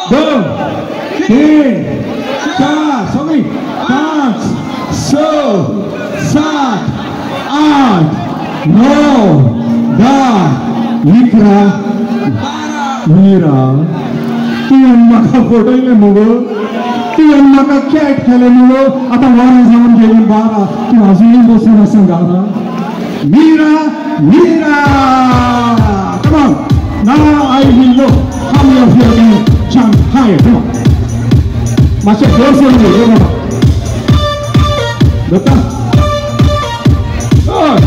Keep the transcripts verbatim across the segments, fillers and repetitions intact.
दोन तीन चार सगळी पाच सहा सात आठ नऊ दहा इकरा बारा तुवें म्हाका फटयलें मगो तुवें म्हाका कॅट केलें मगो आतां वरां जावन गेलीं बारा तूं आजुनूय बसून आसा घरा मीरा Meera come on now I will look how you feel me jump higher come on मातशें close येवन घे बाबा दोता good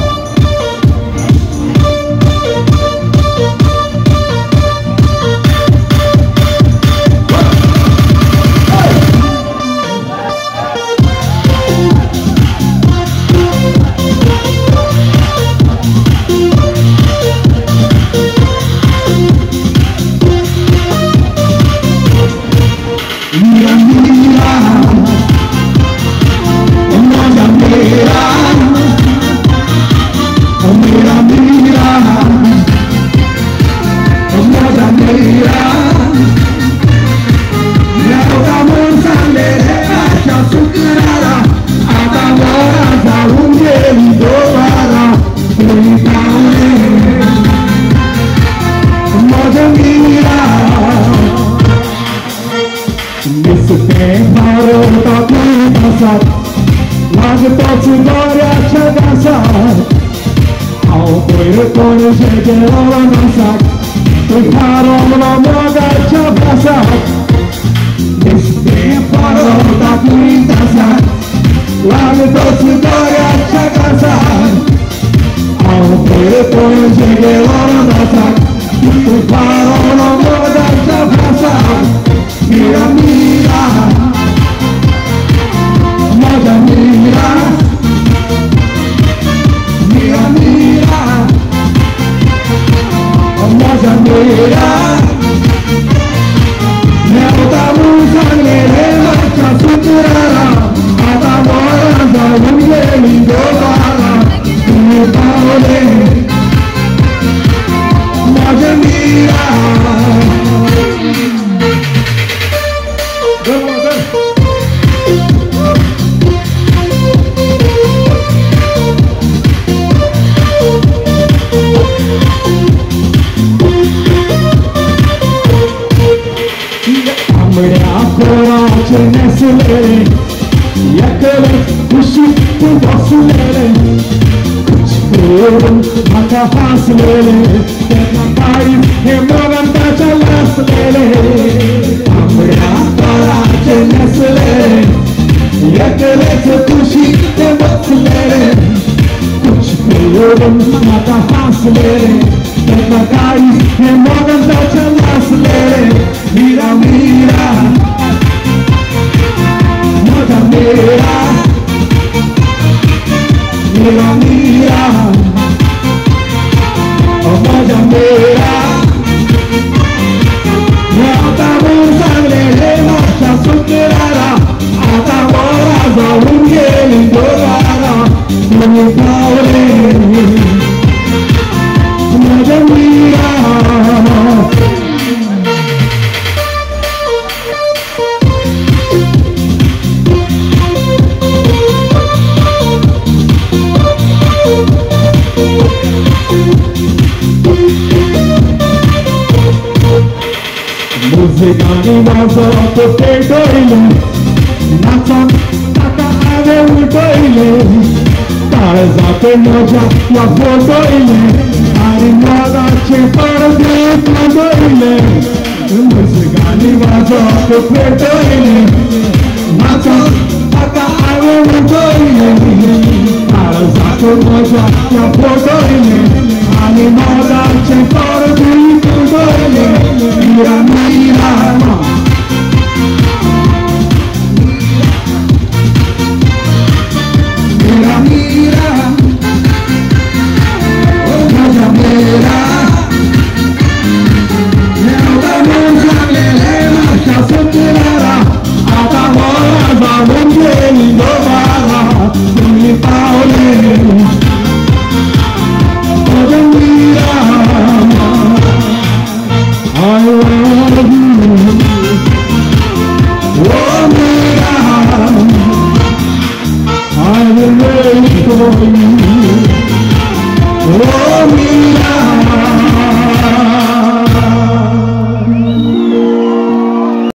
Ani moda c'è fuori di tutto